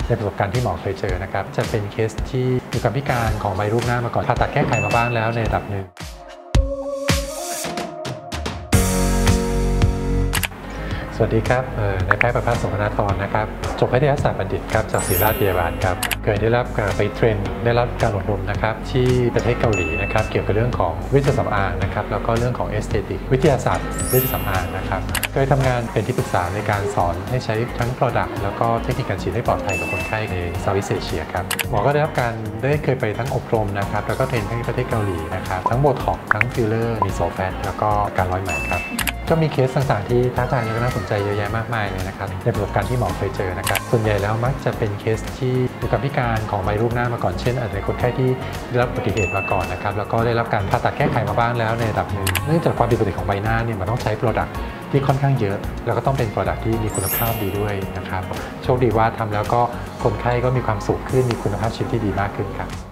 ในประสบการณ์ที่หมอเคยเจอนะครับจะเป็นเคสที่มีความพิการของใบรูปหน้ามาก่อนผ่าตัดแก้ไขมาบ้างแล้วในระดับหนึ่งสวัสดีครับนายแพทย์ประภาส โสภณธรนะครับจบแพทยศาสตร์บัณฑิตครับจากศิริราชพยาบาลครับเคยได้รับการไปเทรนได้รับการอบรมนะครับที่ประเทศเกาหลีนะครับเกี่ยวกับเรื่องของวิทยาสำอางนะครับแล้วก็เรื่องของเอสเตติกวิทยาศาสตร์วิทยาสำอางนะครับเคยทำงานเป็นที่ปรึกษาในการสอนให้ใช้ทั้ง Product แล้วก็เทคนิคการฉีดให้ปลอดภัยกับคนไข้ในเซาท์อีสต์เอเชียครับหมอก็ได้รับการเคยไปทั้งอบรมนะครับแล้วก็เทรนที่ประเทศเกาหลีนะครับทั้งโบท็อกซ์ทั้งฟิลเลอร์มีโซแฟตแล้วก็การร้อยไหมครับก็มีเคสต่างๆที่ท้าทายและน่าสนใจเยอะแยะมากมายเลยนะครับในประสบการณ์ที่หมอเคยเจอนะครับส่วนใหญ่แล้วมักจะเป็นเคสที่มีความพิการของใบรูปหน้ามาก่อนเช่นอาจจะเป็นคนไข้ที่ได้รับอุบัติเหตุมาก่อนนะครับแล้วก็ได้รับการผ่าตัดแก้ไขมาบ้างแล้วในระดับหนึ่งเนื่องจากความผิดปกติของใบหน้าเนี่ยมันต้องใช้ Product ที่ค่อนข้างเยอะแล้วก็ต้องเป็น Product ที่มีคุณภาพดีด้วยนะครับโชคดีว่าทำแล้วก็คนไข้ก็มีความสุขขึ้นมีคุณภาพชีวิตที่ดีมากขึ้นครับ